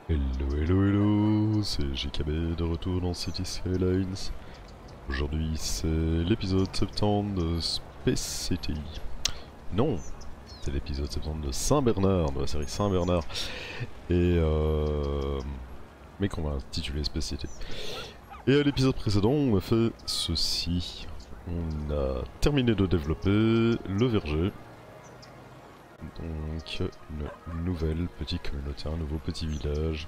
Hello, hello, hello, c'est JKB de retour dans City Skylines. Aujourd'hui c'est l'épisode 70 de Space City. Non, c'est l'épisode 70 de Saint-Bernard, de la série Saint-Bernard. Mais qu'on va intituler Space City. Et à l'épisode précédent on a fait ceci. On a terminé de développer le verger. Donc une nouvelle petite communauté, un nouveau petit village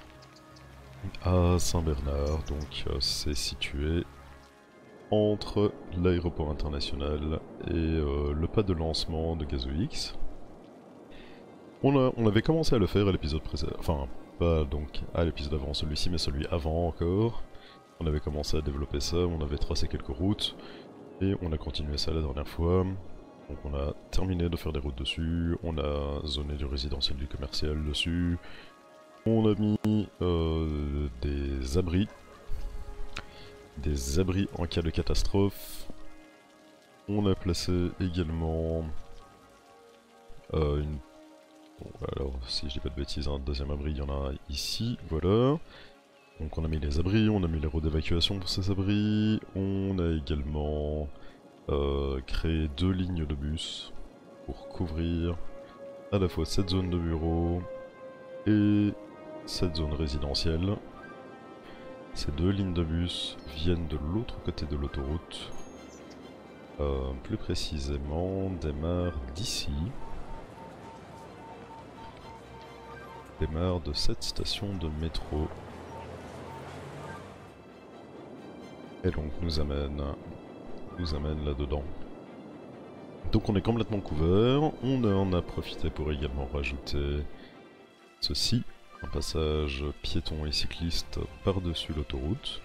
à Saint-Bernard, donc c'est situé entre l'aéroport international et le pas de lancement de GazoX. On avait commencé à le faire à l'épisode précédent, enfin pas donc à l'épisode avant celui-ci mais celui avant encore. On avait commencé à développer ça, on avait tracé quelques routes et on a continué ça la dernière fois. Donc on a terminé de faire des routes dessus, on a zoné du résidentiel du commercial dessus, on a mis des abris en cas de catastrophe. On a placé également une... Bon, alors si je dis pas de bêtises, un deuxième abri, il y en a ici, voilà. Donc on a mis les abris, on a mis les routes d'évacuation pour ces abris, on a également créé 2 lignes de bus pour couvrir à la fois cette zone de bureau et cette zone résidentielle. Ces 2 lignes de bus viennent de l'autre côté de l'autoroute. Plus précisément, démarrent d'ici. Démarre de cette station de métro. Et donc nous amène là-dedans. Donc on est complètement couvert. On en a profité pour également rajouter ceci. Un passage piéton et cycliste par-dessus l'autoroute.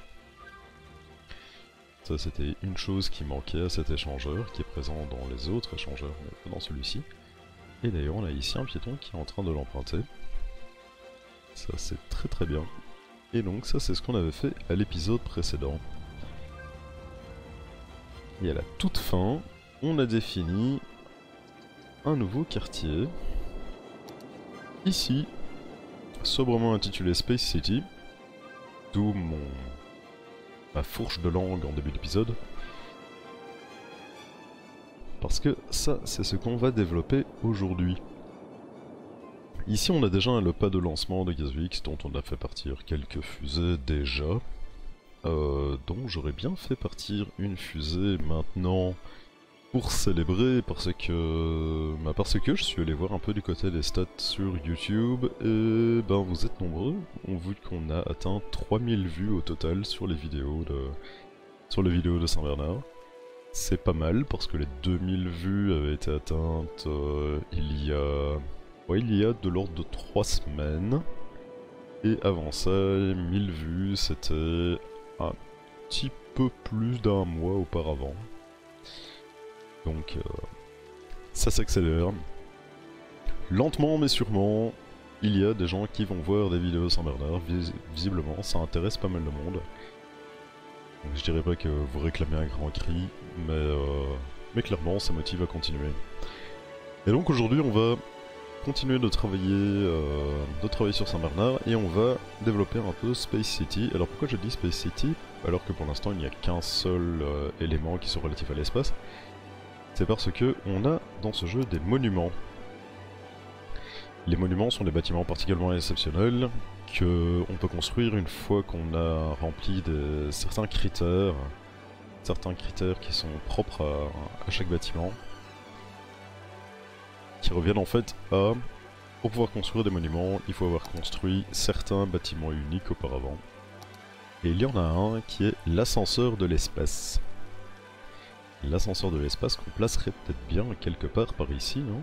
Ça c'était une chose qui manquait à cet échangeur, qui est présent dans les autres échangeurs, mais pas dans celui-ci. Et d'ailleurs on a ici un piéton qui est en train de l'emprunter. Ça c'est très très bien. Et donc ça c'est ce qu'on avait fait à l'épisode précédent. Et à la toute fin, on a défini un nouveau quartier. Ici, sobrement intitulé Space City. D'où ma fourche de langue en début d'épisode. Parce que ça, c'est ce qu'on va développer aujourd'hui. Ici, on a déjà le pas de lancement de GazoX dont on a fait partir quelques fusées déjà. Donc j'aurais bien fait partir une fusée maintenant pour célébrer parce que je suis allé voir un peu du côté des stats sur YouTube et ben vous êtes nombreux. On voit qu'on a atteint 3000 vues au total sur les vidéos de Saint-Bernard. C'est pas mal parce que les 2000 vues avaient été atteintes il y a de l'ordre de 3 semaines. Et avant ça, 1000 vues, c'était un petit peu plus d'un mois auparavant. Donc ça s'accélère. Lentement mais sûrement, il y a des gens qui vont voir des vidéos Saint-Bernard. Visiblement, ça intéresse pas mal de monde. Donc, je dirais pas que vous réclamez un grand cri, mais clairement ça motive à continuer. Et donc aujourd'hui on va continuer de travailler sur Saint-Bernard et on va développer un peu Space City. Alors pourquoi je dis Space City alors que pour l'instant il n'y a qu'un seul élément qui soit relatif à l'espace? C'est parce que on a dans ce jeu des monuments. Les monuments sont des bâtiments particulièrement exceptionnels qu'on peut construire une fois qu'on a rempli certains critères qui sont propres à chaque bâtiment, qui reviennent en fait à... Pour pouvoir construire des monuments, il faut avoir construit certains bâtiments uniques auparavant. Et il y en a un qui est l'ascenseur de l'espace. L'ascenseur de l'espace qu'on placerait peut-être bien quelque part par ici, non?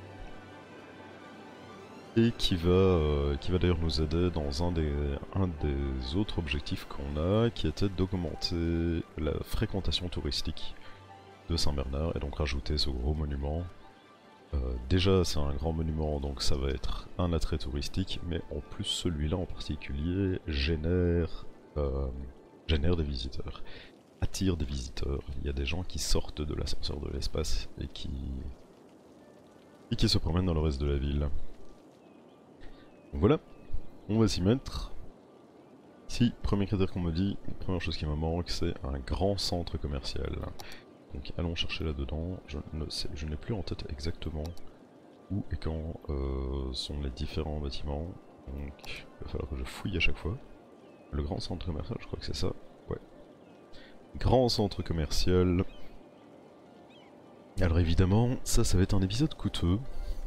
Et qui va d'ailleurs nous aider dans un des autres objectifs qu'on a, qui était d'augmenter la fréquentation touristique de Saint-Bernard, et donc rajouter ce gros monument. Déjà c'est un grand monument donc ça va être un attrait touristique, mais en plus celui-là en particulier génère des visiteurs, attire des visiteurs. Il y a des gens qui sortent de l'ascenseur de l'espace et qui se promènent dans le reste de la ville. Donc voilà, On va s'y mettre. Si, premier critère qu'on me dit, la première chose qui me manque, c'est un grand centre commercial. Donc allons chercher là-dedans. Je n'ai plus en tête exactement où et quand sont les différents bâtiments. Donc il va falloir que je fouille à chaque fois. Le grand centre commercial, je crois que c'est ça. Ouais. Grand centre commercial. Alors évidemment, ça va être un épisode coûteux.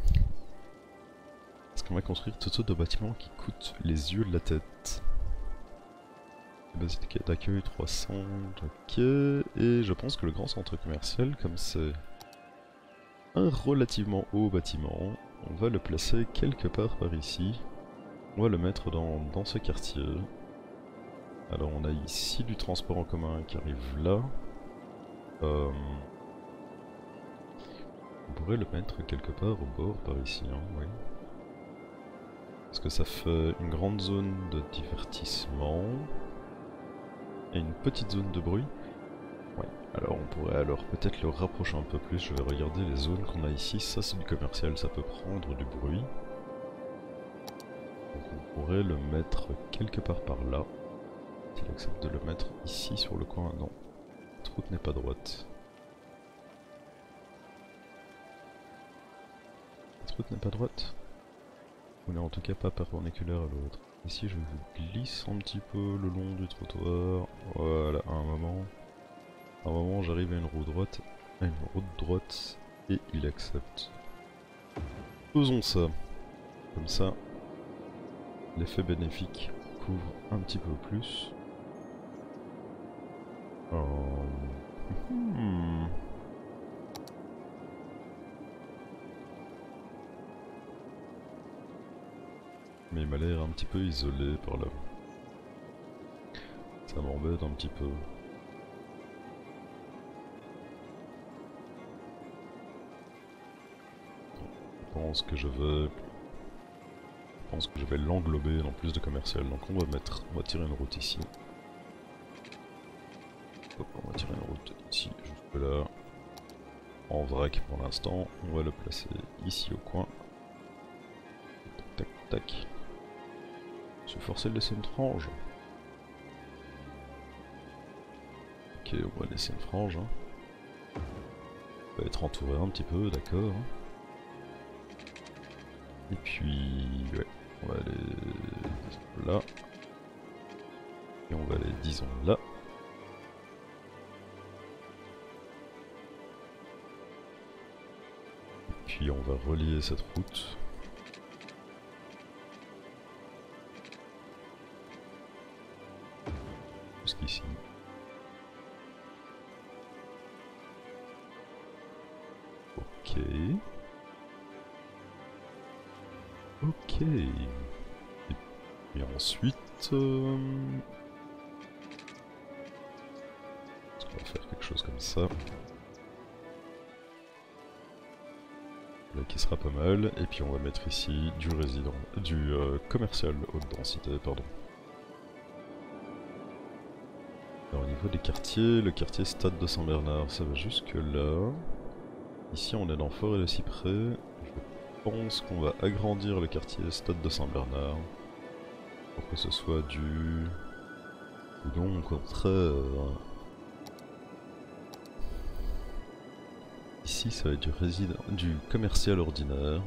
Parce qu'on va construire tout sortes de bâtiments qui coûtent les yeux de la tête. Capacité d'accueil 300, ok. Et je pense que le grand centre commercial, comme c'est un relativement haut bâtiment, on va le placer quelque part par ici. On va le mettre dans ce quartier. Alors on a ici du transport en commun qui arrive là. On pourrait le mettre quelque part au bord par ici, hein, oui. Parce que ça fait une grande zone de divertissement. Et une petite zone de bruit. Ouais, alors on pourrait alors peut-être le rapprocher un peu plus. Je vais regarder les zones qu'on a ici. Ça c'est du commercial, ça peut prendre du bruit. Donc on pourrait le mettre quelque part par là. S'il accepte de le mettre ici sur le coin, non. Cette route n'est pas droite. Cette route n'est pas droite. Ou n'est en tout cas pas perpendiculaire à l'autre. Ici je glisse un petit peu le long du trottoir. Voilà, à un moment j'arrive à une route droite, et il accepte. Faisons ça. Comme ça, l'effet bénéfique couvre un petit peu plus. Mais il m'a l'air un petit peu isolé par là. Ça m'embête un petit peu. Je pense que je vais l'englober dans plus de commercial. Donc on va tirer une route ici. Hop, on va tirer une route ici, jusque là. En vrac pour l'instant. On va le placer ici au coin. Tac, tac, tac. Je suis forcé de laisser une frange. Ok, on va laisser une frange. Hein. On va être entouré un petit peu, d'accord. Et puis, ouais, on va aller là. Et on va aller, disons, là. Et puis on va relier cette route. Jusqu'ici. Ok. Ok. Et ensuite... Est-ce qu'on va faire quelque chose comme ça? Là qui sera pas mal. Et puis on va mettre ici du commercial haute densité, pardon. Alors au niveau des quartiers, le quartier Stade de Saint-Bernard, ça va jusque là. Ici on est dans Forêt de Cyprès. Je pense qu'on va agrandir le quartier Stade de Saint-Bernard pour que ce soit ou donc au contraire... Ici ça va être du commercial ordinaire.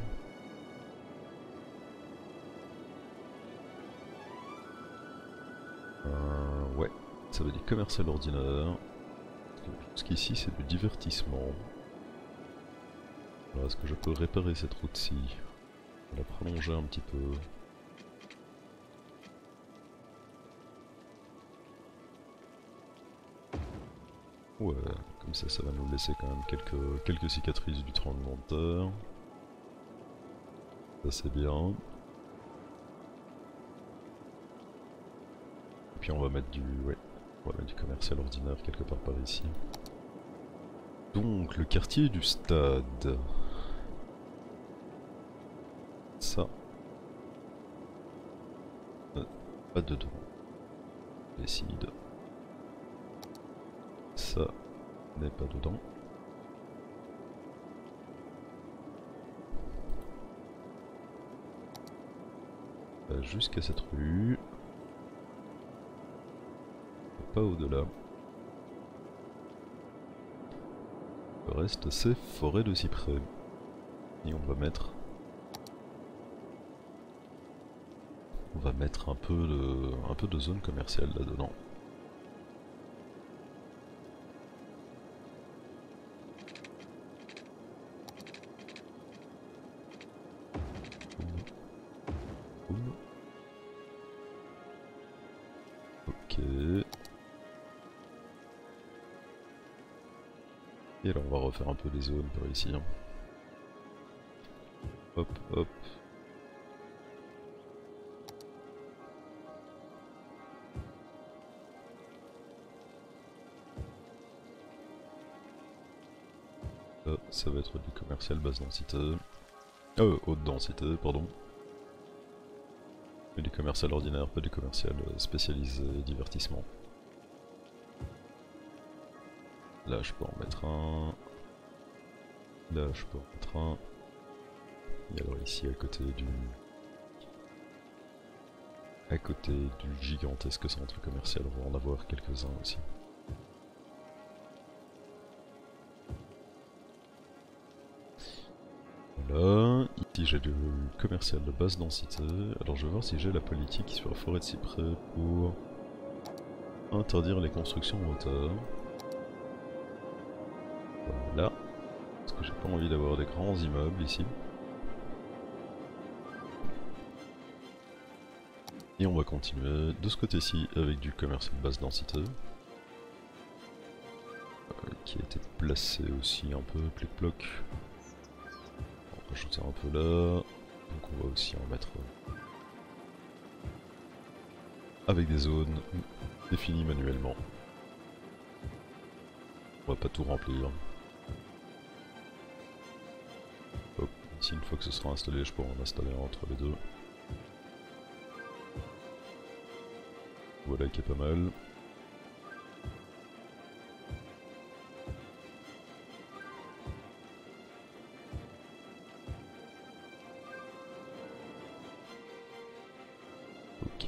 Ouais, ça va être du commercial ordinaire. Jusqu'ici c'est du divertissement. Alors est-ce que je peux réparer cette route-ci? La prolonger un petit peu. Ouais, comme ça va nous laisser quand même quelques cicatrices du tremblement de terre. Ça c'est bien. Et puis on va mettre du commercial ordinaire quelque part par ici. Donc le quartier du stade. Ça. Pas dedans. Décide. Ça n'est pas dedans. jusqu'à cette rue. Pas au-delà. Le reste c'est forêt de cyprès. Et on va mettre un peu de zone commerciale là-dedans. Ok. Et là on va refaire un peu les zones par ici. Hop, hop. Là, ça va être du commercial basse densité. Haute densité, pardon. Mais du commercial ordinaire, pas du commercial spécialisé divertissement. Là je peux en mettre un. Là je peux en mettre un. Et alors ici à côté du gigantesque centre commercial, on va en avoir quelques-uns aussi. Voilà, ici j'ai du commercial de basse densité. Alors je vais voir si j'ai la politique sur la forêt de cyprès pour interdire les constructions en hauteur. Voilà, parce que j'ai pas envie d'avoir des grands immeubles ici. Et on va continuer de ce côté-ci avec du commercial de basse densité. Qui a été placé aussi un peu plic-ploc. On va rajouter un peu là. Donc on va aussi en mettre avec des zones définies manuellement. On va pas tout remplir. Hop, ici une fois que ce sera installé, je pourrai en installer un entre les deux. Voilà qui est pas mal. Ok.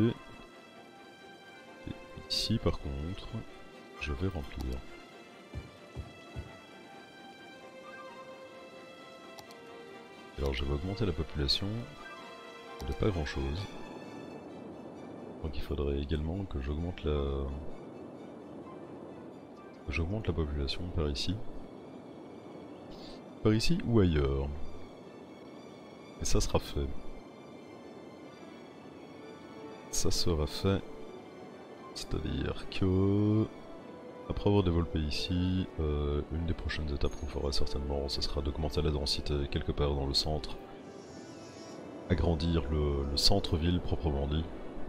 Et ici par contre, je vais remplir. Alors je vais augmenter la population de pas grand chose. Donc il faudrait également que j'augmente la population par ici. Par ici ou ailleurs. Et ça sera fait. Ça sera fait. C'est-à-dire que après avoir développé ici, une des prochaines étapes qu'on fera certainement, ce sera d'augmenter la densité quelque part dans le centre. Agrandir le centre-ville proprement dit.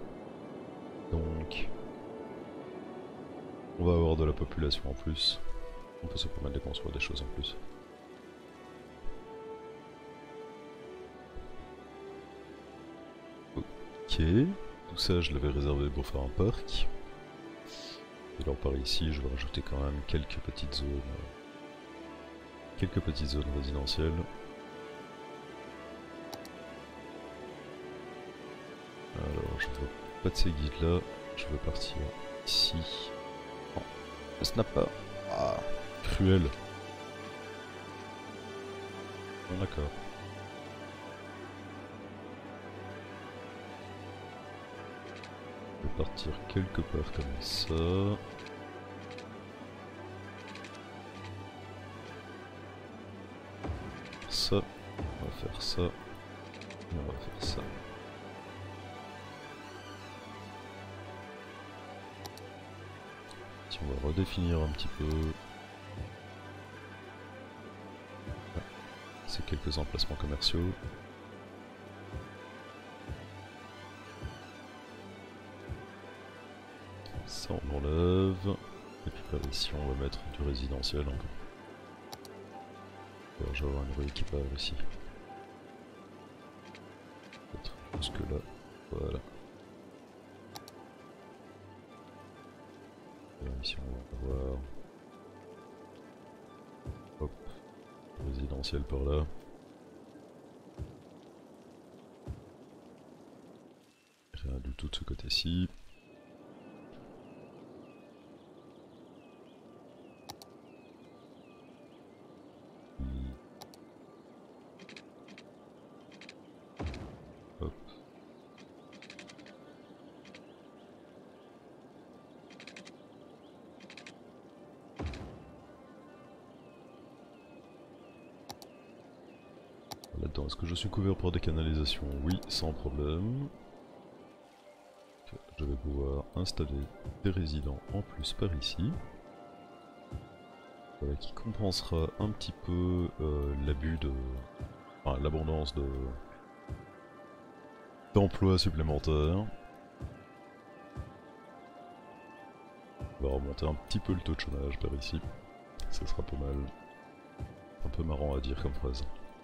Donc on va avoir de la population en plus. On peut se permettre de construire des choses en plus. Ok, tout ça je l'avais réservé pour faire un parc. Et alors par ici je vais rajouter quand même quelques petites zones résidentielles. Alors je veux pas de ces guides là, je veux partir ici. Oh, le snap pas. Ah, cruel. Bon d'accord. Je vais partir quelque part comme ça. Ça, on va faire ça. Et on va faire ça. Si on va redéfinir un petit peu ces quelques emplacements commerciaux. Ça on enlève. Et puis par ici on va mettre du résidentiel un peu. Alors je vais avoir une rue qui part ici. Peut-être jusque là. Voilà. Et ici on va avoir. Hop. Résidentiel par là. du tout de ce côté-ci. Hop. Là-dedans, est-ce que je suis couvert par des canalisations? Oui, sans problème. Je vais pouvoir installer des résidents en plus par ici. Voilà, qui compensera un petit peu l'abus de... enfin, l'abondance d'emplois supplémentaires. On va remonter un petit peu le taux de chômage par ici. Ça sera pas mal. Un peu marrant à dire comme phrase.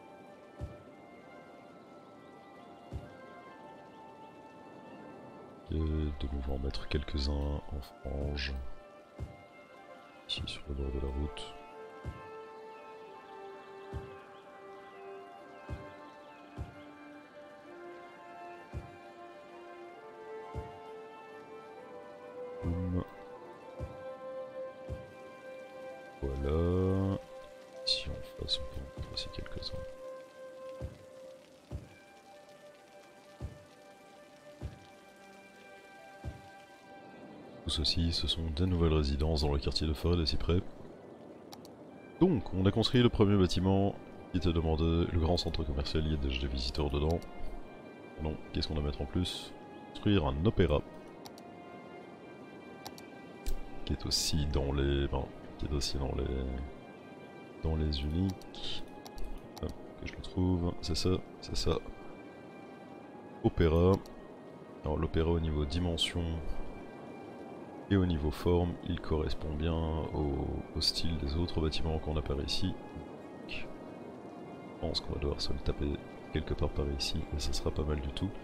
Et de nouveau en mettre quelques-uns en frange. Ici sur le bord de la route. Boum. Voilà. Ici en face, on peut en mettre aussi quelques-uns. Tout ceci, ce sont des nouvelles résidences dans le quartier de Forêt des Cyprès. Donc, on a construit le premier bâtiment qui était demandé, le grand centre commercial, il y a déjà des visiteurs dedans. Non, qu'est-ce qu'on va mettre en plus? Construire un opéra. Qui est aussi dans les... enfin, qui est aussi dans les uniques. Hop, que je le trouve, c'est ça. Opéra. Alors l'opéra au niveau dimension et au niveau forme, il correspond bien au style des autres bâtiments qu'on a par ici. Donc, je pense qu'on va devoir se le taper quelque part par ici et ça sera pas mal du tout.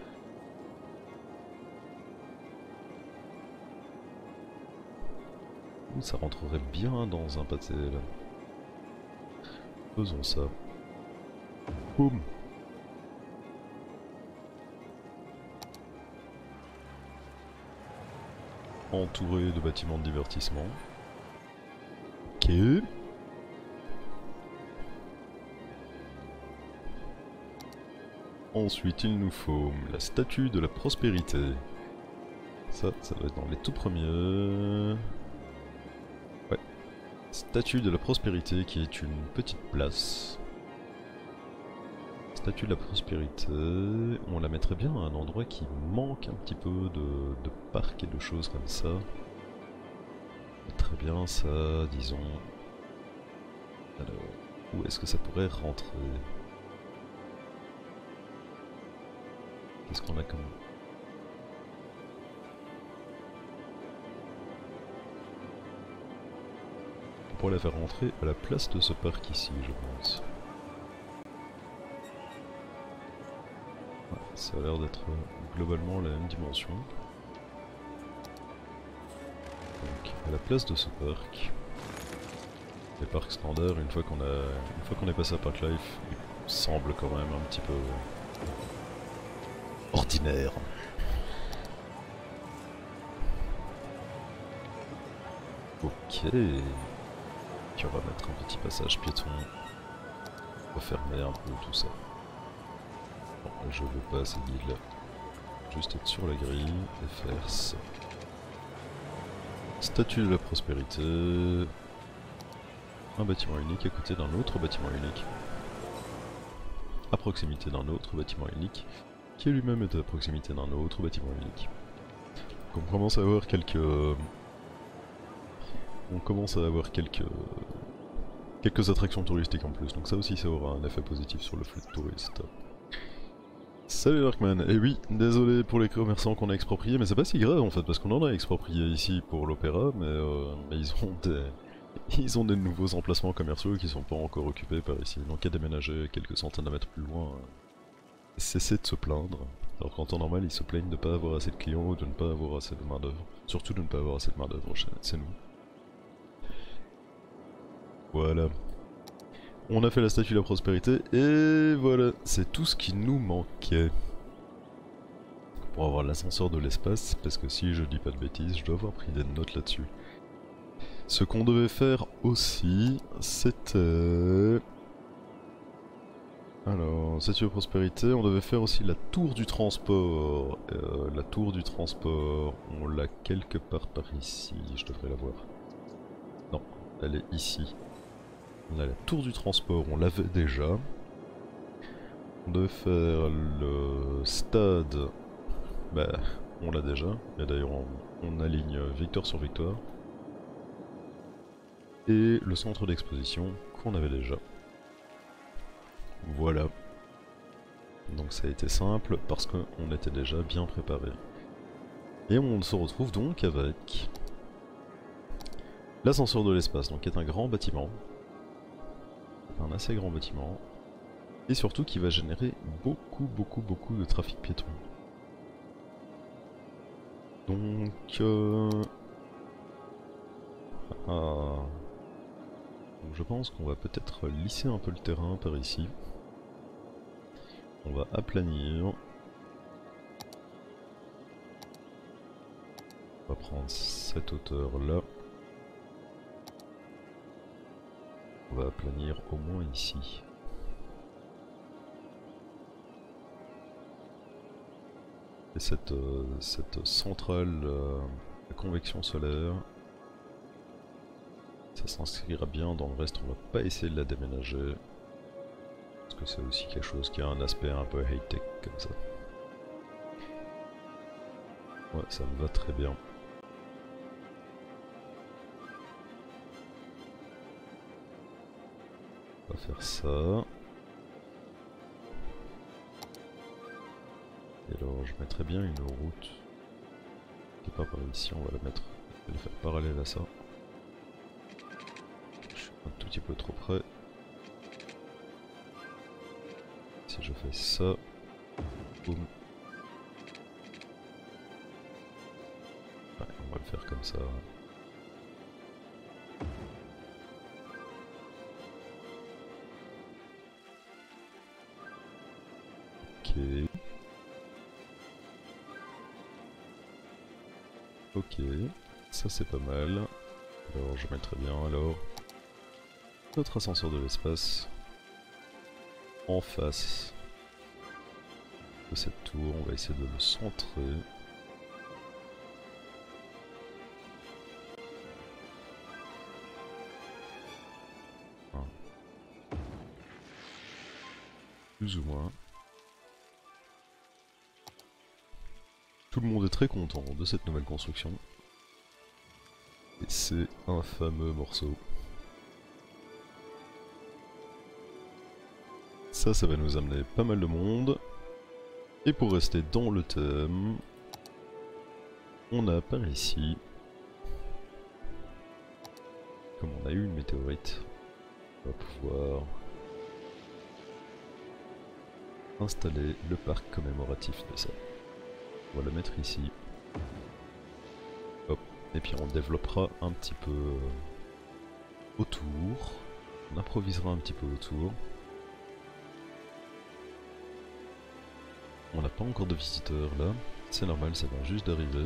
Ça rentrerait bien dans un pâté là. Faisons ça. Boum. Entouré de bâtiments de divertissement. Ok. Ensuite, il nous faut la statue de la prospérité. Ça doit être dans les tout premiers. Ouais. Statue de la prospérité qui est une petite place. Statue de la prospérité, on la mettrait bien à un endroit qui manque un petit peu de parcs et de choses comme ça. Très bien ça, disons. Alors, où est-ce que ça pourrait rentrer? Qu'est-ce qu'on a comme... On pourrait la faire rentrer à la place de ce parc ici, je pense. Ça a l'air d'être globalement la même dimension. Donc à la place de ce parc, les parcs standards, une fois qu'on est passé à Park Life, ils semblent quand même un petit peu ordinaires. Ok. Puis on va mettre un petit passage piéton. On va fermer un peu tout ça. Bon, je veux pas ces guides là. Juste être sur la grille et faire ça. Statue de la prospérité. Un bâtiment unique à côté d'un autre bâtiment unique. À proximité d'un autre bâtiment unique. Qui lui-même est à proximité d'un autre bâtiment unique. Donc on commence à avoir quelques... quelques attractions touristiques en plus. Donc ça aussi ça aura un effet positif sur le flux de touristes. Salut Darkman, et oui, désolé pour les commerçants qu'on a expropriés, mais c'est pas si grave en fait, parce qu'on en a exproprié ici pour l'opéra, mais ils ont des nouveaux emplacements commerciaux qui sont pas encore occupés par ici, donc à déménager quelques centaines de mètres plus loin, cessez de se plaindre. Alors qu'en temps normal, ils se plaignent de pas avoir assez de clients ou de ne pas avoir assez de main d'œuvre, surtout de ne pas avoir assez de main d'œuvre, c'est nous. Voilà. On a fait la statue de la prospérité, et voilà, c'est tout ce qui nous manquait. pour avoir l'ascenseur de l'espace, parce que si je dis pas de bêtises, je dois avoir pris des notes là-dessus. Ce qu'on devait faire aussi, c'était... Alors, statue de prospérité, on devait faire aussi la tour du transport. La tour du transport, on l'a quelque part par ici, je devrais la voir. Non, elle est ici. On a la tour du transport, on l'avait déjà. On devait faire le stade, bah on l'a déjà. Et d'ailleurs on aligne victoire sur victoire. Et le centre d'exposition qu'on avait déjà. Voilà. Donc ça a été simple parce qu'on était déjà bien préparé. Et on se retrouve donc avec l'ascenseur de l'espace, donc qui est un grand bâtiment. Un assez grand bâtiment. Et surtout qui va générer beaucoup de trafic piéton. Donc... donc je pense qu'on va peut-être lisser un peu le terrain par ici. On va aplanir. On va prendre cette hauteur là. On va aplanir au moins ici. Et cette centrale de convection solaire, ça s'inscrira bien dans le reste, on va pas essayer de la déménager. Parce que c'est aussi quelque chose qui a un aspect un peu high-tech comme ça. Ouais, ça me va très bien. On va faire ça. Et alors je mettrais bien une route qui est pas par ici, on va la mettre, on va la faire parallèle à ça. Je suis un tout petit peu trop près. Si je fais ça, boum. Ouais, on va le faire comme ça. Ok. Ok, ça c'est pas mal. Alors je mettrai bien alors notre ascenseur de l'espace en face de cette tour. On va essayer de le centrer. Plus ou moins. Tout le monde est très content de cette nouvelle construction. Et c'est un fameux morceau. Ça va nous amener pas mal de monde. Et pour rester dans le thème, on a par ici, comme on a eu une météorite, on va pouvoir installer le parc commémoratif de ça. On va le mettre ici. Hop. Et puis on développera un petit peu autour. On improvisera un petit peu autour. On n'a pas encore de visiteurs là. C'est normal, ça vient juste d'arriver.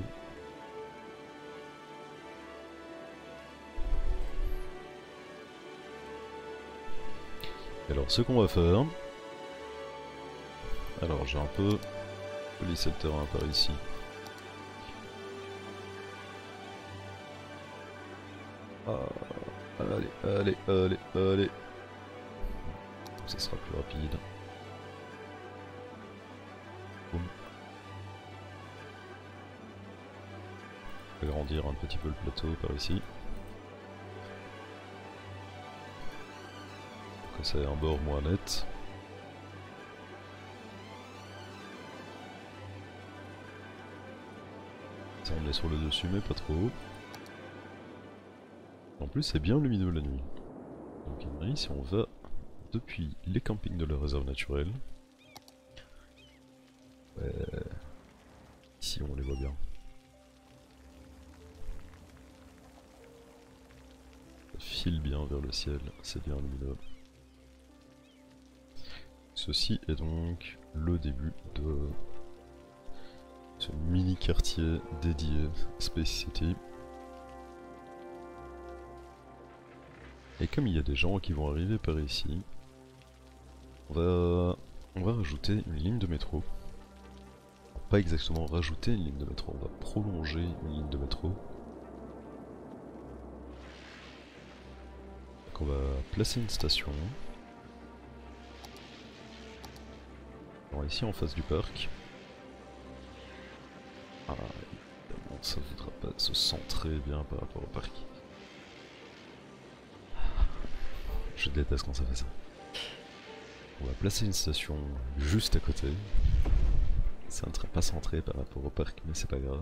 Alors ce qu'on va faire... Alors j'ai un peu lissé le terrain par ici. Ah, allez. Ça sera plus rapide. Boum. Agrandir un petit peu le plateau par ici. Pour que ça ait un bord moins net. Ça on est sur le dessus mais pas trop. En plus c'est bien lumineux la nuit. Donc si on va depuis les campings de la réserve naturelle. Ici on les voit bien. Ça file bien vers le ciel, c'est bien lumineux. Ceci est donc le début de ce mini quartier dédié Space City. Et comme il y a des gens qui vont arriver par ici, on va rajouter une ligne de métro. Pas exactement rajouter une ligne de métro, on va prolonger une ligne de métro. Donc on va placer une station. Alors ici en face du parc. Ah, évidemment ça ne voudra pas se centrer bien par rapport au parc. Je déteste quand ça fait ça. On va placer une station juste à côté. Ça ne sera pas centré par rapport au parc, mais c'est pas grave.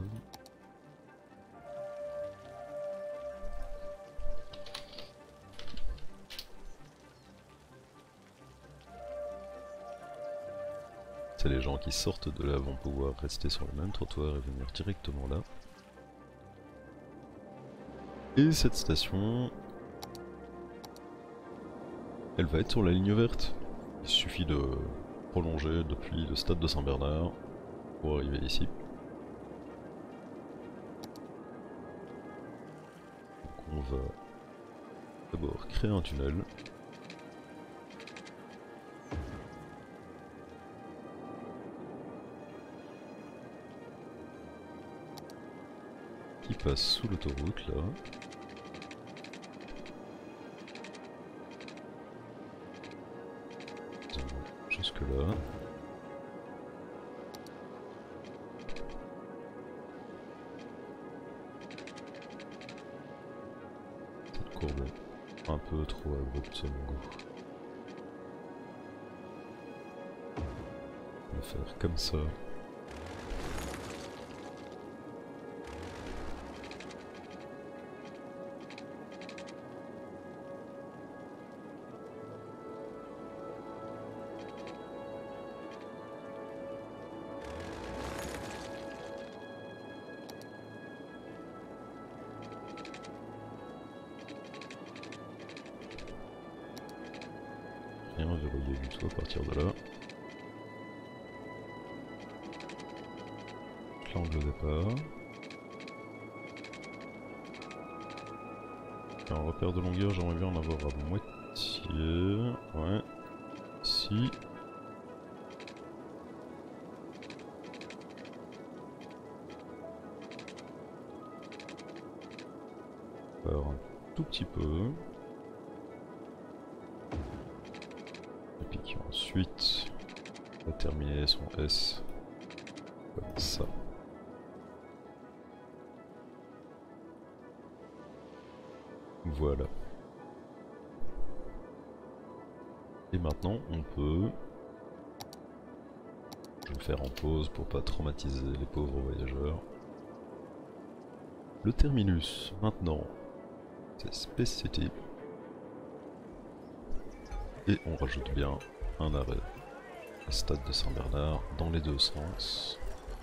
C'est les gens qui sortent de là vont pouvoir rester sur le même trottoir et venir directement là. Et cette station, elle va être sur la ligne verte. Il suffit de prolonger depuis le stade de Saint-Bernard pour arriver ici. Donc on va d'abord créer un tunnel. Qui passe sous l'autoroute là. Jusque là. Cette courbe est un peu trop abrupte à mon goût. On va faire comme ça. Rien verrouillé du tout à partir de là. L'angle de départ. Et en repère de longueur, j'aimerais bien en avoir à moitié. Ouais. Si. Alors un tout petit peu. Et puis qui ensuite va terminer son S comme ça. Voilà. Et maintenant on peut... Je vais le faire en pause pour pas traumatiser les pauvres voyageurs. Le terminus, maintenant, c'est Space City. Et on rajoute bien un arrêt à Stade de Saint-Bernard dans les deux sens.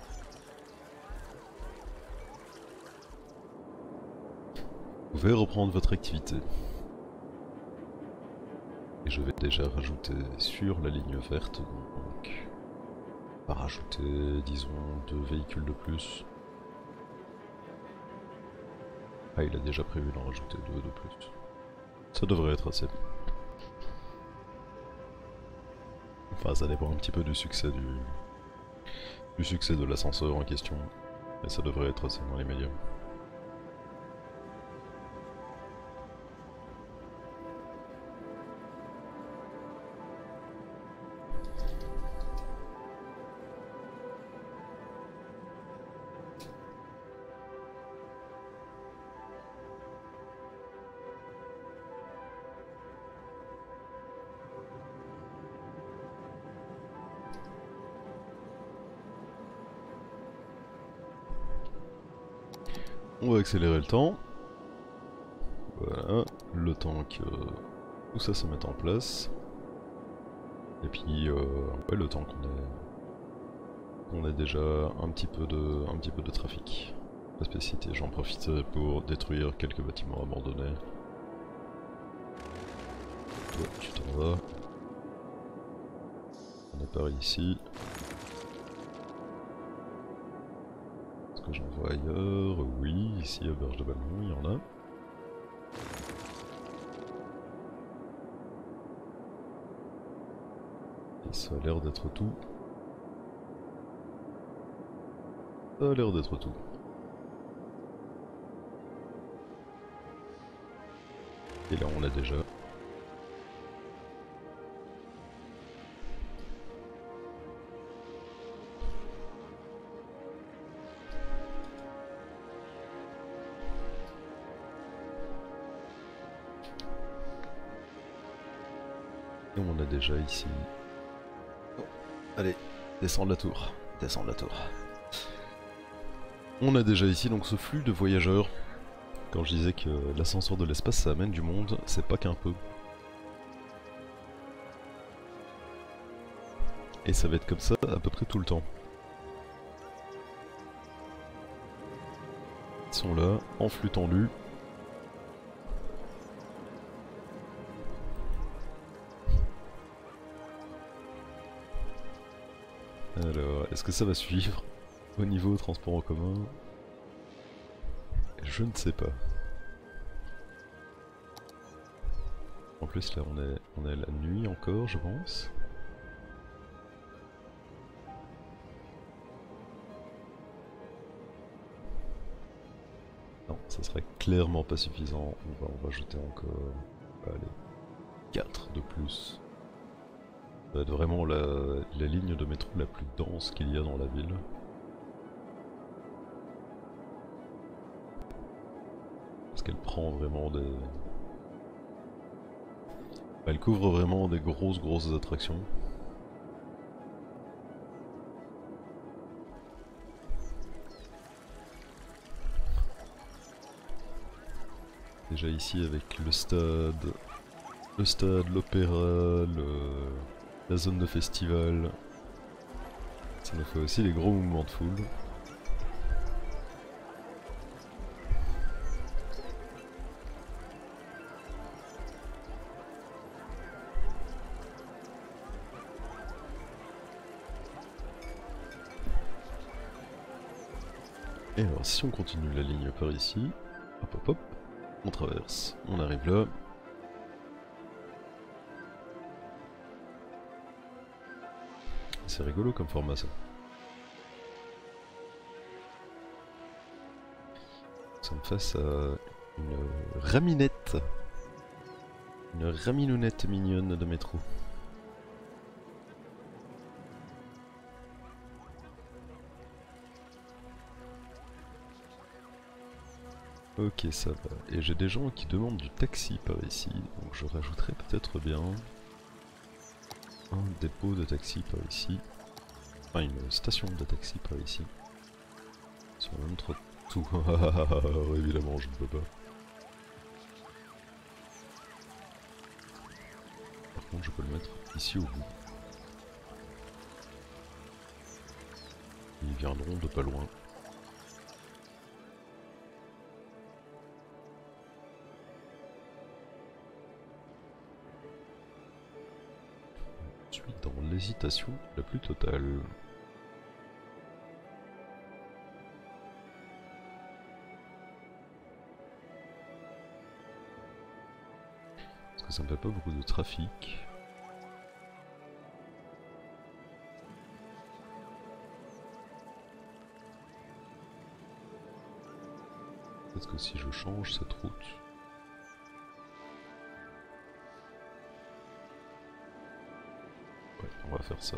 Vous pouvez reprendre votre activité. Et je vais déjà rajouter sur la ligne verte, donc, pas rajouter, disons, 2 véhicules de plus. Ah, il a déjà prévu d'en rajouter 2 de plus. Ça devrait être assez. Enfin, ça dépend un petit peu du succès de l'ascenseur en question. Mais ça devrait être assez dans les médias. On va accélérer le temps. Voilà, le temps que tout ça se mette en place. Et puis, ouais, le temps qu'on ait déjà un petit peu de trafic. La spécialité, j'en profite pour détruire quelques bâtiments abandonnés. Toi, tu t'en vas. On est par ici. que j'en vois ailleurs? Oui, ici à Berge de Ballon, il y en a. Et ça a l'air d'être tout. Ça a l'air d'être tout. Et là on l'a déjà. Et on a déjà ici. Oh, allez, descends de la tour. Descends de la tour. On a déjà ici donc ce flux de voyageurs. Quand je disais que l'ascenseur de l'espace ça amène du monde, c'est pas qu'un peu. Et ça va être comme ça à peu près tout le temps. Ils sont là, en flux tendu. Alors, est-ce que ça va suivre au niveau transport en commun? Je ne sais pas. En plus là on est la nuit encore je pense. Non, ça serait clairement pas suffisant. On va en rajouter encore, allez, 4 de plus. Ça va être vraiment la ligne de métro la plus dense qu'il y a dans la ville. Parce qu'elle prend vraiment des... Elle couvre vraiment des grosses attractions. Déjà ici avec le stade, l'opéra, la zone de festival. Ça nous fait aussi les gros mouvements de foule. Et alors si on continue la ligne par ici, hop hop hop, on traverse, on arrive là. C'est rigolo comme format ça. Nous sommes face à une raminette. Une raminounette mignonne de métro. Ok, ça va. Et j'ai des gens qui demandent du taxi par ici, donc je rajouterai peut-être bien un dépôt de taxi par ici. Enfin, une station de taxi par ici. Si on montre tout. Évidemment, je ne peux pas. Par contre, je peux le mettre ici au bout. Ils viendront de pas loin. Je suis dans l'hésitation la plus totale. Parce que ça me fait pas beaucoup de trafic. Peut-être que si je change cette route... Ouais, on va faire ça.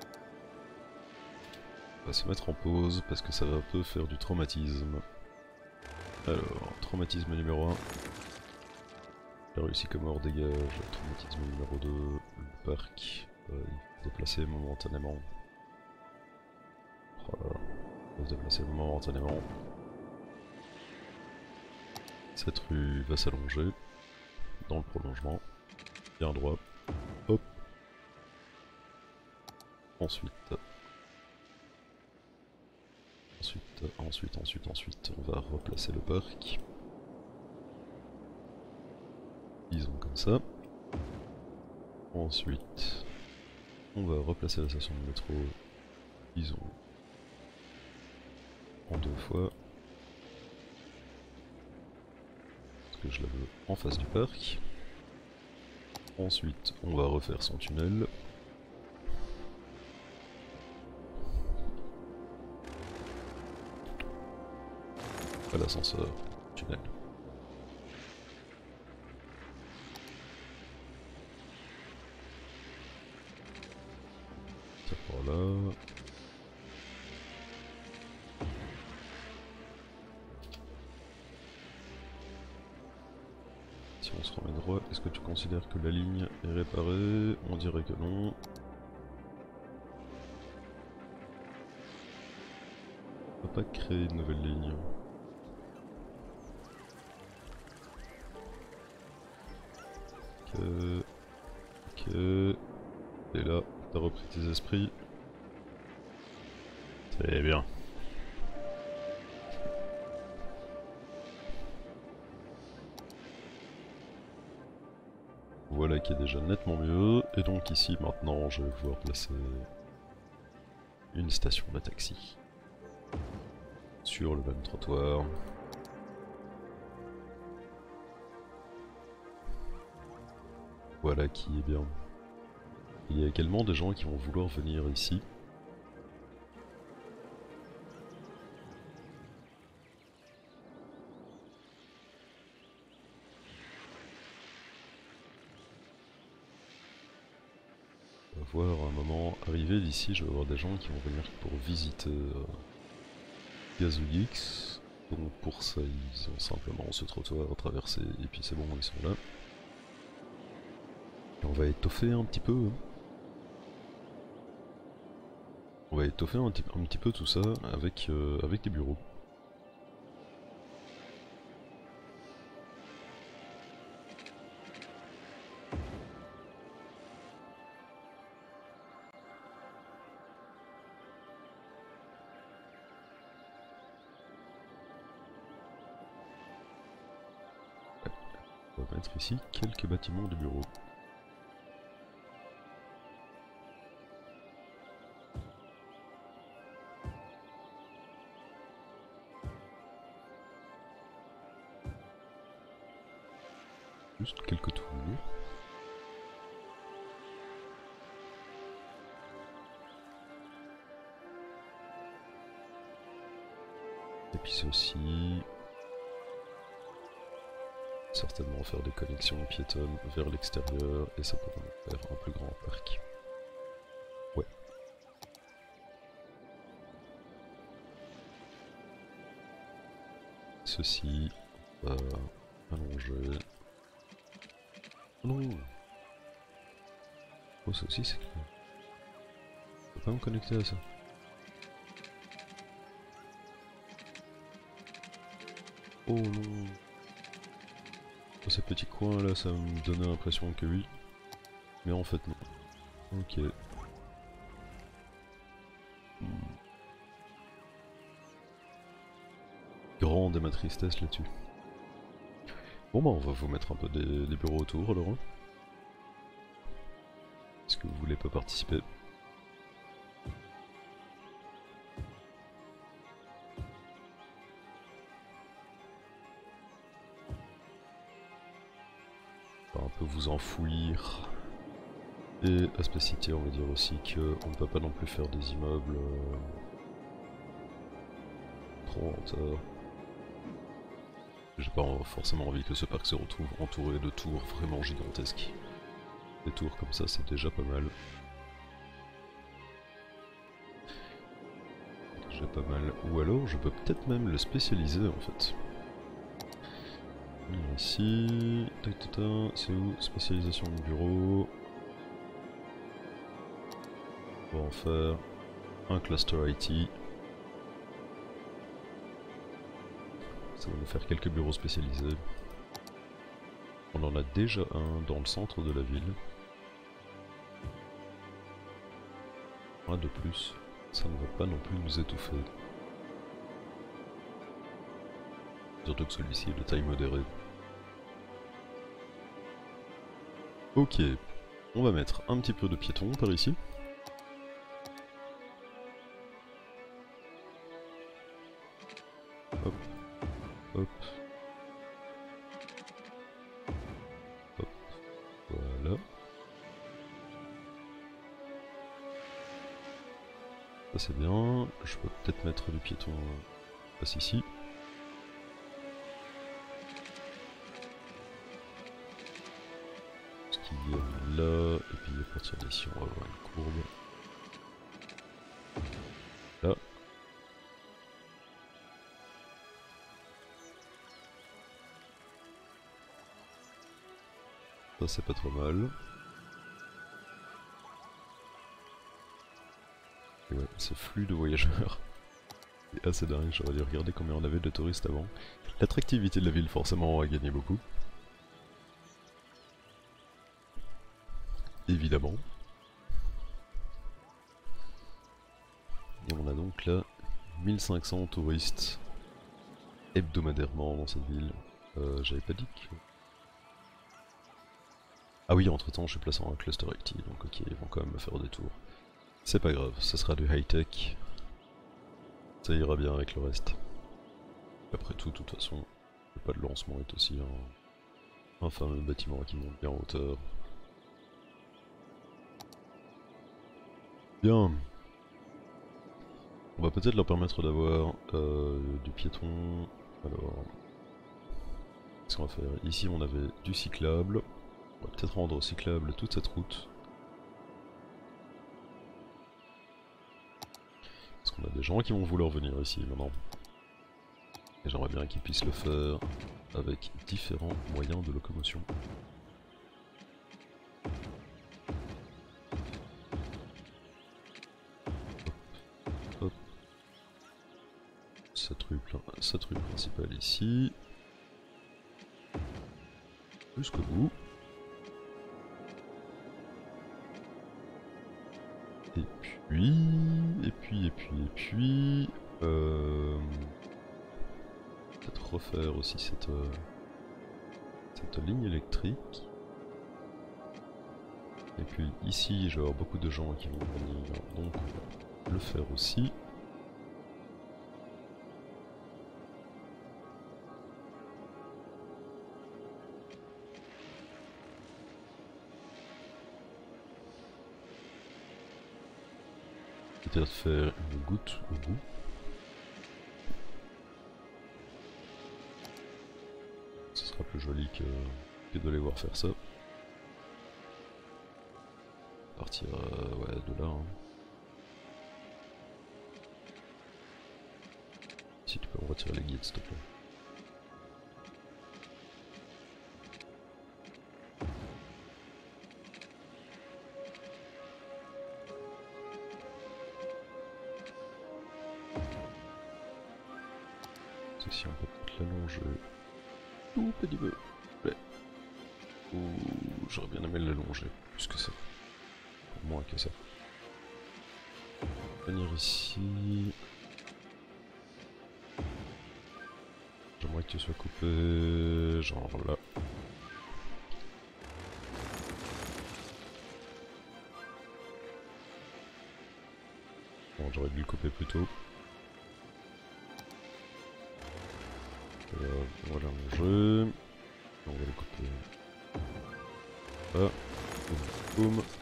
On va se mettre en pause parce que ça va un peu faire du traumatisme. Alors, traumatisme numéro 1. La Russie Comore dégage. Traumatisme numéro 2. Le parc. Déplacer momentanément. Oh là là. On va se déplacer momentanément. Cette rue va s'allonger. Dans le prolongement. Bien droit. Hop. Ensuite, on va replacer le parc. Disons comme ça. Ensuite, on va replacer la station de métro. Disons en 2 fois. Parce que je la veux en face du parc. Ensuite, on va refaire son tunnel. Pas l'ascenseur, tunnel. Ça part là. Si on se remet droit, est-ce que tu considères que la ligne est réparée? On dirait que non. On va pas créer une nouvelle ligne. Ok. Et là, t'as repris tes esprits. C'est bien. Voilà qui est déjà nettement mieux. Et donc ici, maintenant, je vais pouvoir placer une station de taxi. Sur le même trottoir. Voilà qui est bien. Il y a également des gens qui vont vouloir venir ici. On va voir à un moment arriver d'ici, je vais voir des gens qui vont venir pour visiter Gazoogeeks. Donc pour ça ils ont simplement ce trottoir à traverser et puis c'est bon, ils sont là. Et on va étoffer un petit peu. On va étoffer un petit peu tout ça avec, avec des bureaux. On va mettre ici quelques bâtiments de bureaux. Juste quelques tours. Et puis ceci. Certainement faire des connexions piétonnes vers l'extérieur et ça pourrait nous faire un plus grand parc. Ouais. Ceci va allonger. Oh non! Oh, ça aussi c'est clair. Je peux pas me connecter à ça. Oh non! Oh, ces petits coins là, ça me donnait l'impression que oui. Mais en fait non. Ok. Grande est ma tristesse là-dessus. Bon bah on va vous mettre un peu des bureaux autour alors. Est-ce que vous voulez pas participer? On va un peu vous enfouir. Et Aspect City, on va dire aussi qu'on ne peut pas non plus faire des immeubles trop en hauteur. J'ai pas forcément envie que ce parc se retrouve entouré de tours vraiment gigantesques. Des tours comme ça, c'est déjà pas mal. Déjà pas mal. Ou alors, je peux peut-être même le spécialiser en fait. Ici, c'est où? Spécialisation de bureau. On va en faire un cluster IT. Ça va nous faire quelques bureaux spécialisés. On en a déjà un dans le centre de la ville. Un de plus, ça ne va pas non plus nous étouffer. Surtout que celui-ci est de taille modérée. Ok, on va mettre un petit peu de piétons par ici. Ça c'est bien, je peux peut-être mettre du piéton passe ici. Ce qui est là, et puis à partir d'ici on va avoir une courbe. Là. Ça c'est pas trop mal. Et ouais, ce flux de voyageurs est assez dingue, j'aurais dû regarder combien on avait de touristes avant. L'attractivité de la ville forcément a gagné beaucoup. Évidemment. Et on a donc là 1500 touristes hebdomadairement dans cette ville. J'avais pas dit que... Ah oui, entre temps je suis placé en cluster IT, donc ok, ils vont quand même me faire des tours. C'est pas grave, ça sera du high-tech. Ça ira bien avec le reste. Après tout, de toute façon, le pas de lancement est aussi un fameux bâtiment qui monte bien en hauteur. Bien. On va peut-être leur permettre d'avoir du piéton. Alors, qu'est-ce qu'on va faire? Ici on avait du cyclable. On va peut-être rendre cyclable toute cette route. Parce qu'on a des gens qui vont vouloir venir ici maintenant. Et j'aimerais bien qu'ils puissent le faire avec différents moyens de locomotion. Hop, hop. Cette rue principale ici. Jusqu'au bout. Et puis... peut-être refaire aussi cette ligne électrique. Et puis ici, je vais avoir beaucoup de gens qui vont venir, donc on va le faire aussi. Peut-être faire une goutte au bout. Ce sera plus joli que de les voir faire ça. Partir ouais, de là. Hein. Si tu peux me retirer les guides s'il te plaît. Ceci on peut peut-être l'allonger tout petit peu. Ouais. Ouh, j'aurais bien aimé l'allonger plus que ça. Moins que ça. Venir ici. J'aimerais que tu sois coupé, genre là. Bon, j'aurais dû le couper plus tôt. On va l'allonger. On va le couper. Là. Boum, boum.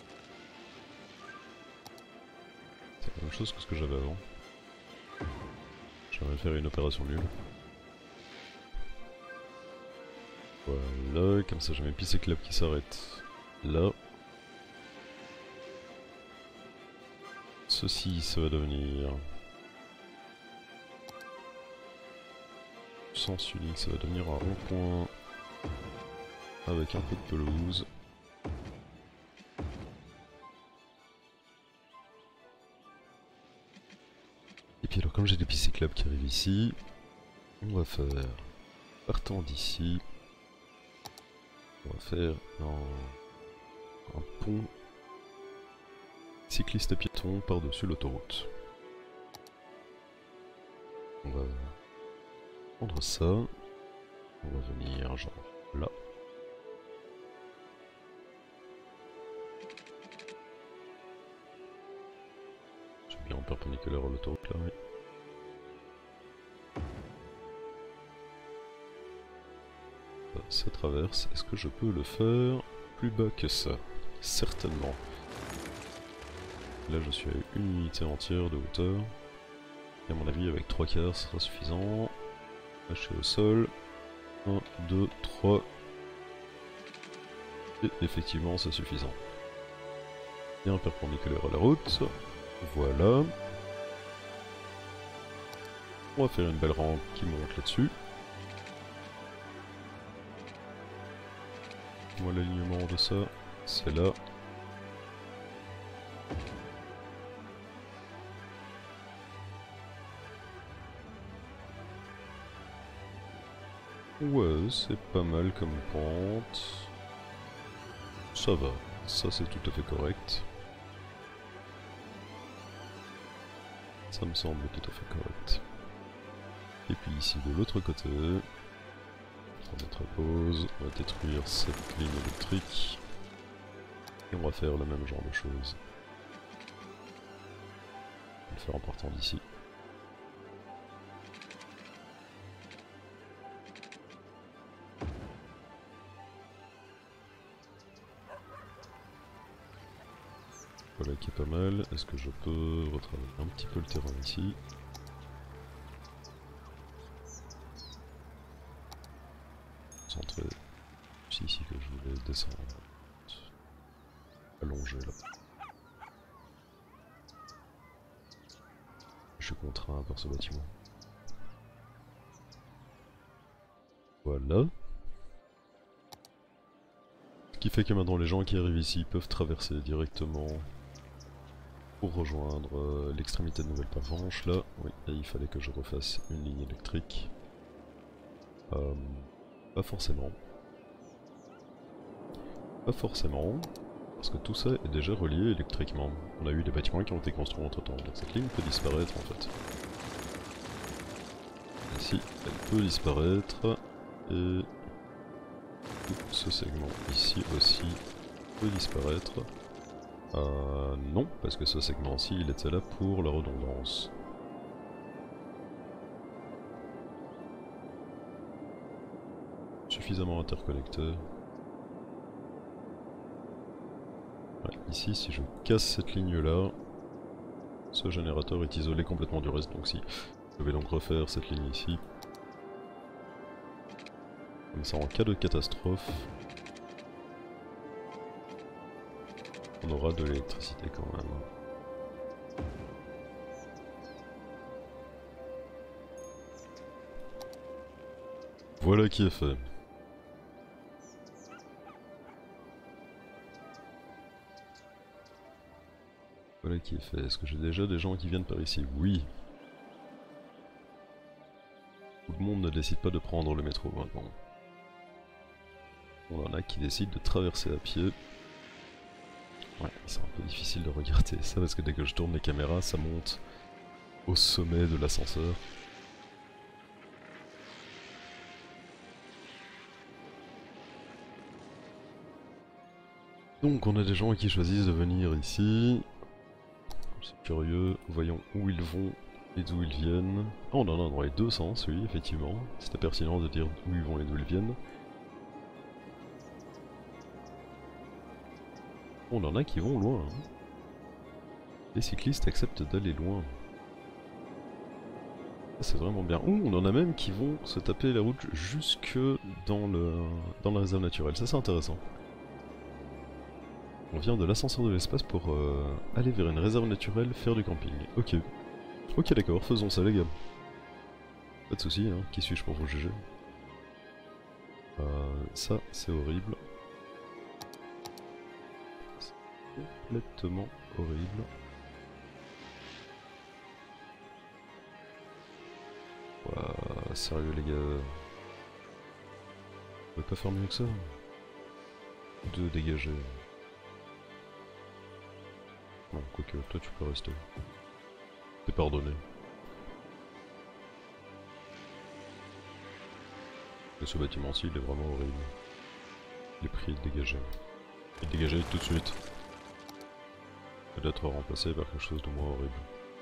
C'est la même chose que ce que j'avais avant. J'aimerais faire une opération nulle. Voilà, comme ça j'ai mes pistes clubs qui s'arrêtent là. Ceci, ça va devenir... Sens unique, ça va devenir un rond-point avec un peu de pelouse. Et puis alors comme j'ai des pistes cyclables qui arrivent ici, on va faire, partant d'ici, on va faire un pont cycliste et piéton par-dessus l'autoroute. On va prendre ça, on va venir genre là. J'ai bien en perpendiculaire à l'autoroute là, oui. Ça traverse, est-ce que je peux le faire plus bas que ça? Certainement. Là je suis à une unité entière de hauteur. Et à mon avis avec 3 quarts ce sera suffisant. Là je suis au sol. 1, 2, 3. Et effectivement c'est suffisant. Bien perpendiculaire à la route. Voilà. On va faire une belle rampe qui monte là-dessus. Moi l'alignement de ça, c'est là. Ouais, c'est pas mal comme pente. Ça va, ça c'est tout à fait correct. Ça me semble tout à fait correct. Et puis ici de l'autre côté, on va mettre à pause, on va détruire cette ligne électrique. Et on va faire le même genre de choses. On va le faire en partant d'ici. Voilà qui est pas mal. Est-ce que je peux retravailler un petit peu le terrain ici? Centrer. C'est ici que je voulais descendre. Allonger là. Je suis contraint par ce bâtiment. Voilà. Ce qui fait que maintenant les gens qui arrivent ici peuvent traverser directement pour rejoindre l'extrémité de Nouvelle-Pervenche. Là, oui, et il fallait que je refasse une ligne électrique. Pas forcément. Pas forcément, parce que tout ça est déjà relié électriquement. On a eu des bâtiments qui ont été construits entre temps, donc cette ligne peut disparaître en fait. Ici, elle peut disparaître, et tout ce segment ici aussi peut disparaître. Non, parce que ce segment-ci, il était là pour la redondance. Suffisamment interconnecté. Ouais, ici, si je casse cette ligne-là, ce générateur est isolé complètement du reste, donc si je vais donc refaire cette ligne ici. Comme ça, en cas de catastrophe, on aura de l'électricité quand même. Voilà qui est fait. Voilà qui est fait. Est-ce que j'ai déjà des gens qui viennent par ici? Oui. Tout le monde ne décide pas de prendre le métro maintenant. On en a qui décident de traverser à pied. Ouais, c'est un peu difficile de regarder ça parce que dès que je tourne les caméras, ça monte au sommet de l'ascenseur. Donc on a des gens qui choisissent de venir ici. C'est curieux, voyons où ils vont et d'où ils viennent. Oh, on en a dans les deux sens, oui, effectivement. C'était pertinent de dire où ils vont et d'où ils viennent. On en a qui vont loin. Hein. Les cyclistes acceptent d'aller loin. C'est vraiment bien. Ouh, on en a même qui vont se taper la route jusque dans la réserve naturelle. Ça c'est intéressant. On vient de l'ascenseur de l'espace pour aller vers une réserve naturelle, faire du camping. Ok. Ok d'accord, faisons ça les gars. Pas de soucis, hein. Qui suis-je pour vous juger? Ça c'est horrible. C'est complètement horrible. Ouah, sérieux les gars. On peut pas faire mieux que ça. De dégager. Non, quoique, toi tu peux rester. T'es pardonné. Et ce bâtiment-ci, il est vraiment horrible. Il est pris de dégager. Et dégager tout de suite. Et d'être remplacé par quelque chose de moins horrible.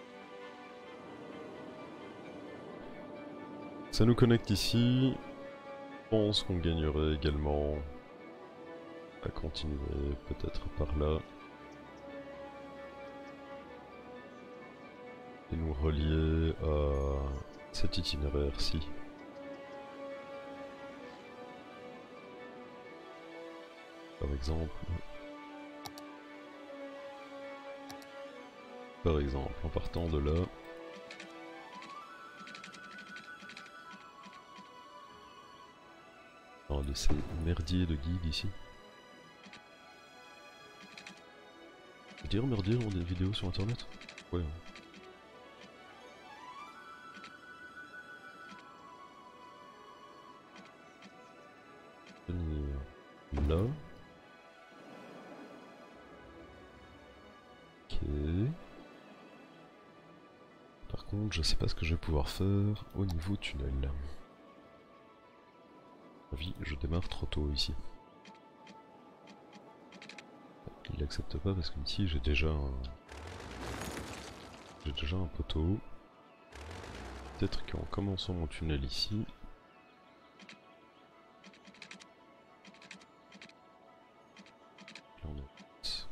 Ça nous connecte ici. Je pense qu'on gagnerait également à continuer peut-être par là. et nous relier à cet itinéraire-ci. Par exemple, en partant de là, de ces merdiers de guide ici. Tu peux dire merdier dans des vidéos sur internet? Ouais. Venir là. Ok. Par contre, je sais pas ce que je vais pouvoir faire au niveau tunnel. Je démarre trop tôt ici. Il accepte pas parce que ici j'ai déjà un poteau. Peut-être qu'en commençant mon tunnel ici. Là on est.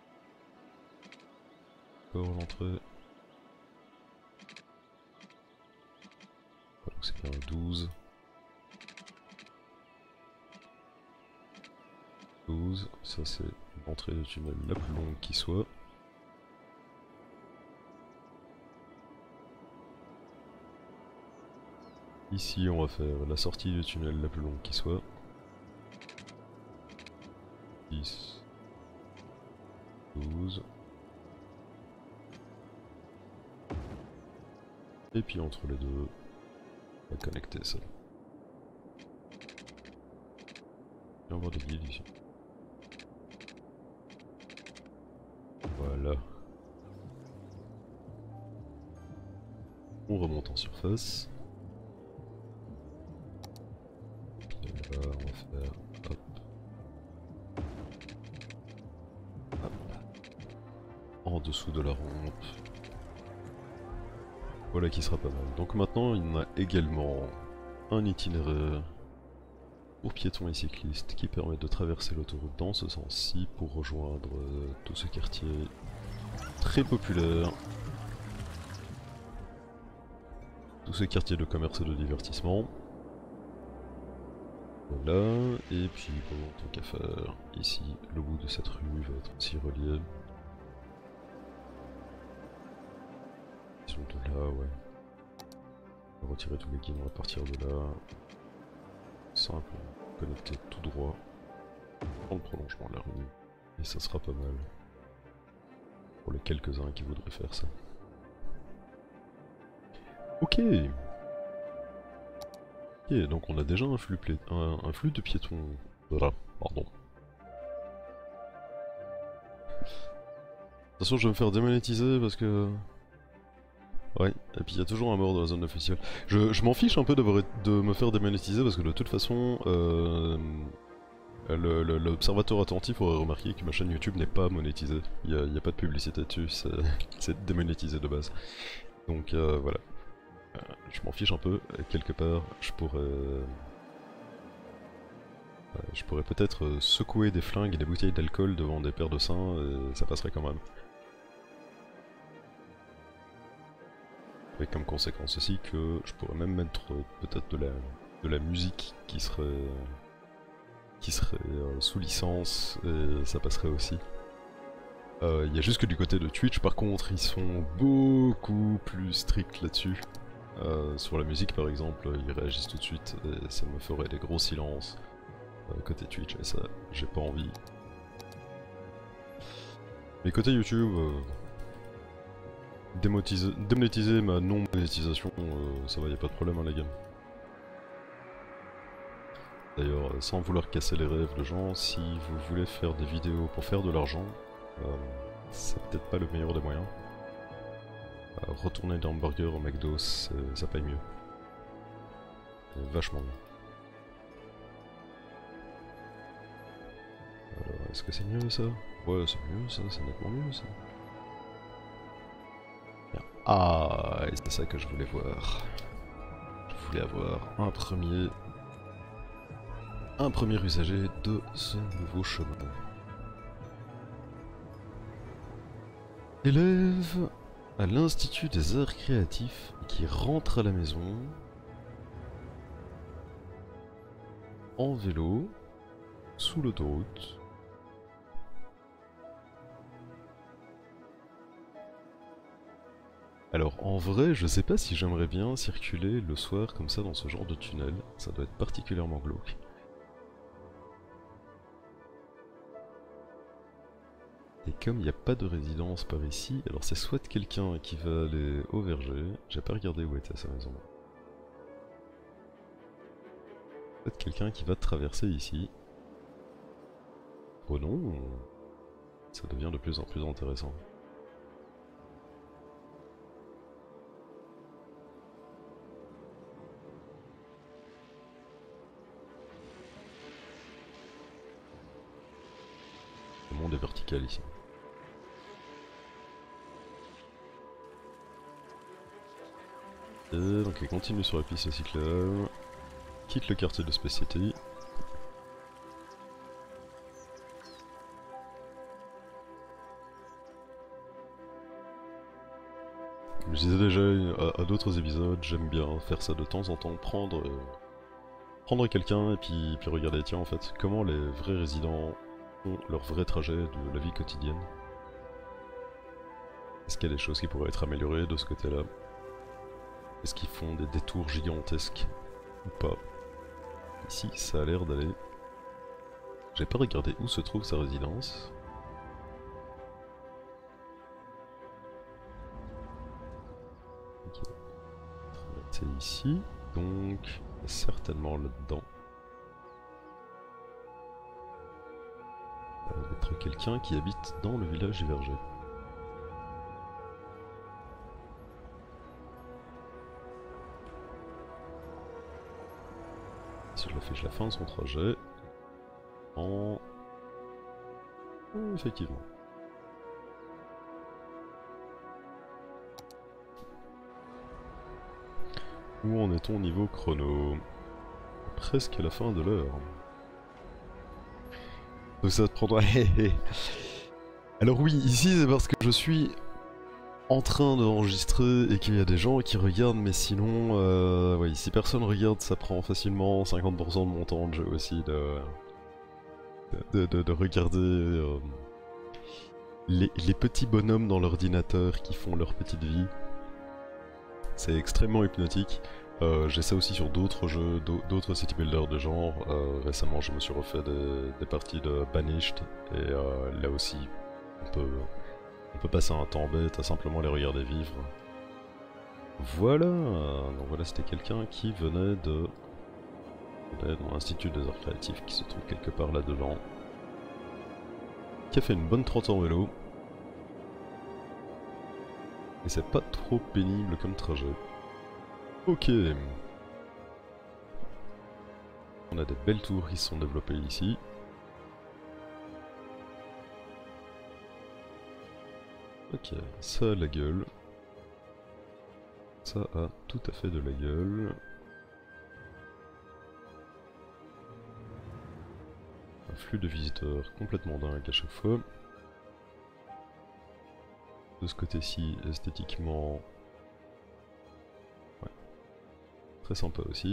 Encore l'entrée. Donc c'est bien 12. 12, ça c'est l'entrée de tunnel la plus longue qui soit. Ici on va faire la sortie du tunnel la plus longue qui soit. 10, 12. Et puis entre les deux, on va connecter ça. Et on va avoir des guides ici. Voilà. On remonte en surface. Et là, on va faire hop. Hop. En dessous de la rampe. Voilà qui sera pas mal. Donc maintenant, il y en a également un itinéraire pour piétons et cyclistes qui permet de traverser l'autoroute dans ce sens-ci pour rejoindre tout ce quartier très populaire. Tout ce quartier de commerce et de divertissement. Voilà, et puis bon, tant qu'à faire, ici, le bout de cette rue va être aussi relié. Ils sont de là, ouais. On va retirer tous les guides, on va partir de là. Simple, connecté tout droit dans le prolongement de la rue. Et ça sera pas mal. Pour les quelques-uns qui voudraient faire ça. Ok. Ok, donc on a déjà un flux, un flux de piétons. Voilà, pardon. De toute façon, je vais me faire démonétiser parce que... Ouais, et puis il y a toujours un mort dans la zone officielle. Je m'en fiche un peu de me faire démonétiser parce que de toute façon, l'observateur attentif aurait remarqué que ma chaîne YouTube n'est pas monétisée. Il n'y a pas de publicité dessus, c'est démonétisé de base. Donc voilà. Je m'en fiche un peu, et quelque part je pourrais peut-être secouer des flingues et des bouteilles d'alcool devant des paires de seins et ça passerait quand même. Avec comme conséquence aussi que je pourrais même mettre peut-être de la musique qui serait sous licence et ça passerait aussi. Il y a juste que du côté de Twitch par contre ils sont beaucoup plus stricts là-dessus. Sur la musique par exemple, ils réagissent tout de suite et ça me ferait des gros silences côté Twitch et ça j'ai pas envie. Mais côté YouTube, démonétiser ma non-monétisation, ça va, y a pas de problème hein, les gars. D'ailleurs, sans vouloir casser les rêves de gens, si vous voulez faire des vidéos pour faire de l'argent, c'est peut-être pas le meilleur des moyens. Retourner des hamburgers au McDo, ça paye mieux. Vachement mieux. Alors, est-ce que c'est mieux ça? Ouais, c'est mieux ça, c'est nettement mieux ça. Bien. Ah, et c'est ça que je voulais voir. Je voulais avoir un premier usager de ce nouveau chemin. Élève. à l'Institut des Arts Créatifs qui rentre à la maison en vélo sous l'autoroute. Alors en vrai, je sais pas si j'aimerais bien circuler le soir comme ça dans ce genre de tunnel, ça doit être particulièrement glauque. Et comme il n'y a pas de résidence par ici, alors c'est soit quelqu'un qui va aller au verger, j'ai pas regardé où était sa maison. Soit quelqu'un qui va traverser ici. Oh non, ça devient de plus en plus intéressant. Le monde est vertical ici. Et donc il continue sur la piste cyclable, quitte le quartier de Space City. Je disais déjà à d'autres épisodes, j'aime bien faire ça de temps en temps, prendre quelqu'un et puis regarder, tiens en fait, comment les vrais résidents ont leur vrai trajet de la vie quotidienne. Est-ce qu'il y a des choses qui pourraient être améliorées de ce côté-là? Est-ce qu'ils font des détours gigantesques ou pas? Ici, ça a l'air d'aller. J'ai pas regardé où se trouve sa résidence. Ok. C'est ici, donc certainement là-dedans. Ça va être quelqu'un qui habite dans le village du verger. Si je l'affiche la fin de son trajet, en... effectivement. Où en est-on niveau chrono? Presque à la fin de l'heure. Donc ça te prendra... Alors oui, ici c'est parce que je suis en train d'enregistrer et qu'il y a des gens qui regardent, mais sinon, oui, si personne regarde, ça prend facilement 50% de mon temps de jeu aussi de regarder les petits bonhommes dans l'ordinateur qui font leur petite vie. C'est extrêmement hypnotique. J'ai ça aussi sur d'autres jeux, d'autres city builders de genre. Récemment, je me suis refait des parties de Banished, et là aussi, on peut passer un temps bête à simplement les regarder vivre. Voilà, donc voilà, c'était quelqu'un qui venait dans l'Institut des Arts Créatifs, qui se trouve quelque part là-dedans, qui a fait une bonne trotte en vélo. Et c'est pas trop pénible comme trajet. Ok. On a des belles tours qui se sont développées ici. Ok, ça a la gueule. Ça a tout à fait de la gueule. Un flux de visiteurs complètement dingue à chaque fois. De ce côté-ci, esthétiquement... ouais. Très sympa aussi.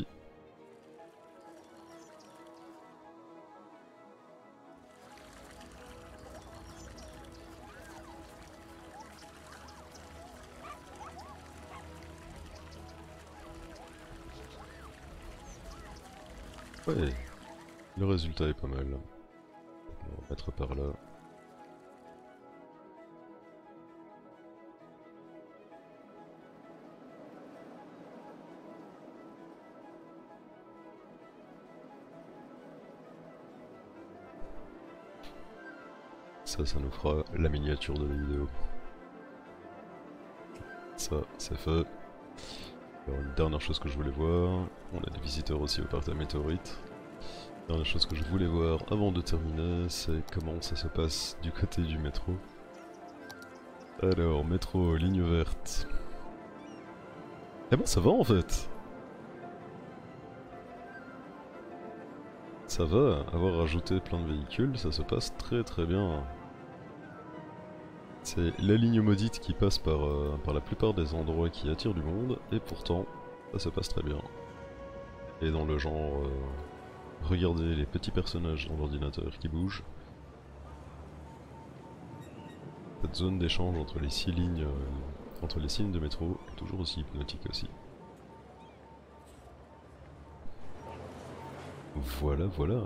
Ouais, le résultat est pas mal. On va mettre par là. Ça nous fera la miniature de la vidéo. Ça, c'est fait. Alors, une dernière chose que je voulais voir, on a des visiteurs aussi au parc de la météorite. Dernière chose que je voulais voir avant de terminer, c'est comment ça se passe du côté du métro. Alors, métro, ligne verte. Eh ben ça va en fait. Ça va, avoir rajouté plein de véhicules, ça se passe très très bien. C'est la ligne maudite qui passe par la plupart des endroits qui attirent du monde, et pourtant, ça se passe très bien. Et dans le genre, regardez les petits personnages dans l'ordinateur qui bougent. Cette zone d'échange entre les 6 lignes, de métro est toujours aussi hypnotique aussi. Voilà, voilà.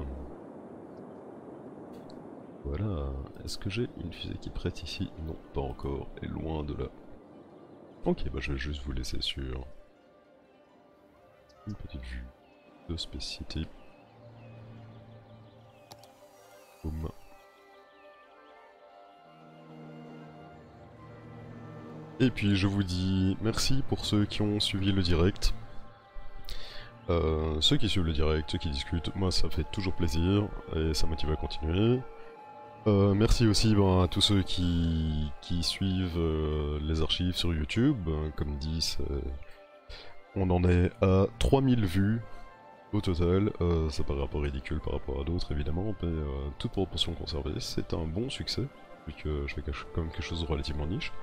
Voilà. Est-ce que j'ai une fusée qui prête ici? Non, pas encore. Et loin de là. Ok, bah je vais juste vous laisser sur une petite vue de Space City. Boum. Et puis je vous dis merci pour ceux qui ont suivi le direct. Ceux qui suivent le direct, ceux qui discutent, moi ça fait toujours plaisir et ça motive à continuer. Merci aussi à tous ceux qui suivent les archives sur YouTube. Comme dit, on en est à 3000 vues au total. Ça paraît un peu ridicule par rapport à d'autres évidemment, mais toute proportion conservée, c'est un bon succès, vu que je fais quand même quelque chose de relativement niche.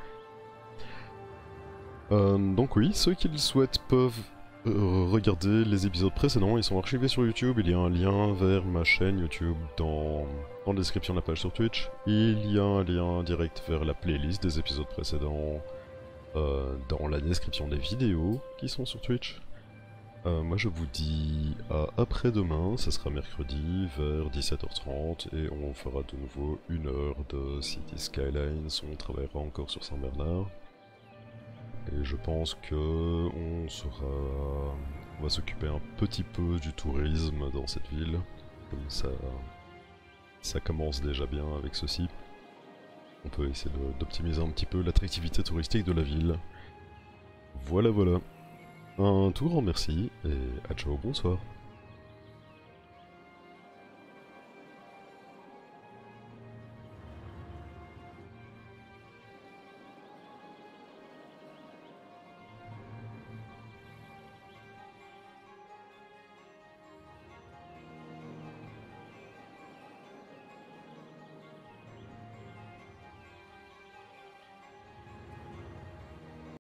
Donc oui, ceux qui le souhaitent peuvent regarder les épisodes précédents, ils sont archivés sur YouTube, il y a un lien vers ma chaîne YouTube dans la description de la page sur Twitch. Il y a un lien direct vers la playlist des épisodes précédents dans la description des vidéos qui sont sur Twitch. Moi je vous dis à après-demain, ça sera mercredi vers 17h30 et on fera de nouveau 1 heure de City Skylines, on travaillera encore sur Saint-Bernard. Et je pense que on va s'occuper un petit peu du tourisme dans cette ville. Comme ça commence déjà bien avec ceci. On peut essayer d'optimiser un petit peu l'attractivité touristique de la ville. Voilà voilà. Un tout grand merci et à ciao, bonsoir.